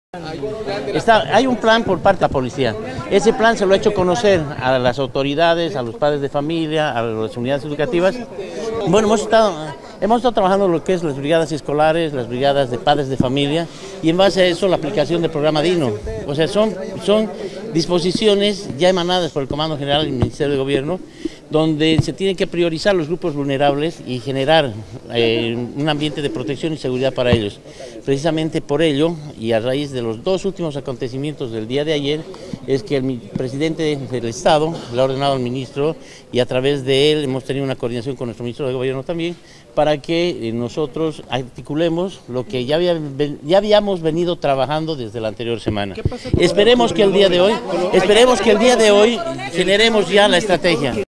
Hay un plan por parte de la policía. Ese plan se lo ha hecho conocer a las autoridades, a los padres de familia, a las unidades educativas. Bueno, hemos estado trabajando en lo que es las brigadas escolares, las brigadas de padres de familia, y en base a eso la aplicación del programa DINO. O sea, son disposiciones ya emanadas por el Comando General del Ministerio de Gobierno, donde se tienen que priorizar los grupos vulnerables y generar un ambiente de protección y seguridad para ellos. Precisamente por ello, y a raíz de los dos últimos acontecimientos del día de ayer, es que el presidente del Estado le ha ordenado al ministro, y a través de él hemos tenido una coordinación con nuestro ministro de Gobierno también, para que nosotros articulemos lo que ya habíamos venido trabajando desde la anterior semana. Esperemos que el día de hoy generemos ya la estrategia.